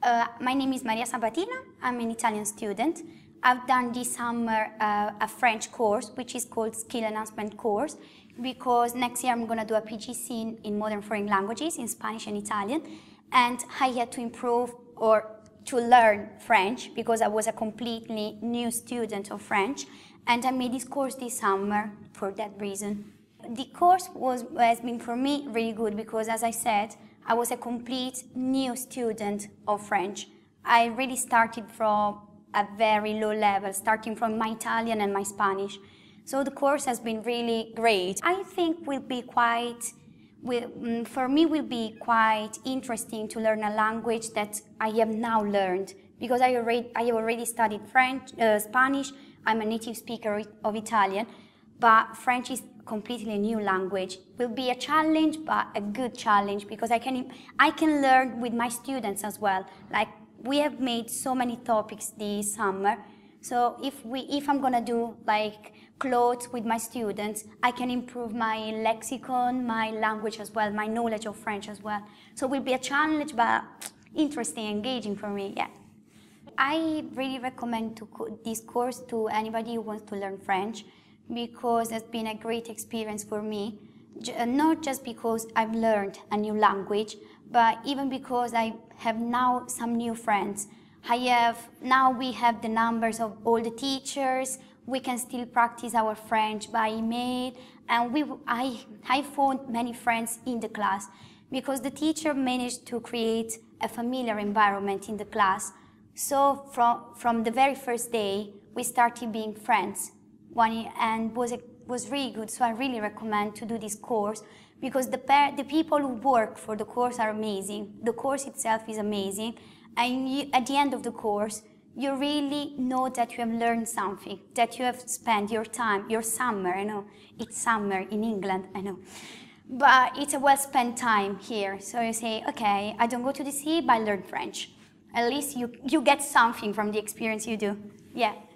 My name is Maria Sabatina. I'm an Italian student. I've done this summer a French course, which is called Skill Enhancement Course, because next year I'm going to do a PGC in Modern Foreign Languages in Spanish and Italian, and I had to improve or to learn French because I was a completely new student of French, and I made this course this summer for that reason. The course has been for me really good because, as I said, I was a complete new student of French. I really started from a very low level, starting from my Italian and my Spanish. So the course has been really great. I think for me will be quite interesting to learn a language that I have now learned, because I have already studied Spanish. I'm a native speaker of Italian, but French is completely a new language. Will be a challenge, but a good challenge, because I can learn with my students as well. Like, we have made so many topics this summer. So if I'm gonna do like clothes with my students, I can improve my lexicon, my language as well, my knowledge of French as well. So it will be a challenge, but interesting, engaging for me, yeah. I really recommend this course to anybody who wants to learn French, because it's been a great experience for me, not just because I've learned a new language, but even because I have now some new friends. Now we have the numbers of all the teachers, we can still practice our French by email, and I found many friends in the class, because the teacher managed to create a familiar environment in the class. So from the very first day, we started being friends, and was really good. So I really recommend to do this course, because the people who work for the course are amazing. The course itself is amazing, and at the end of the course, you really know that you have learned something, that you have spent your time, your summer. I know it's summer in England, I know, but it's a well-spent time here. So you say, okay, I don't go to the sea, but I learn French. At least you get something from the experience you do. Yeah.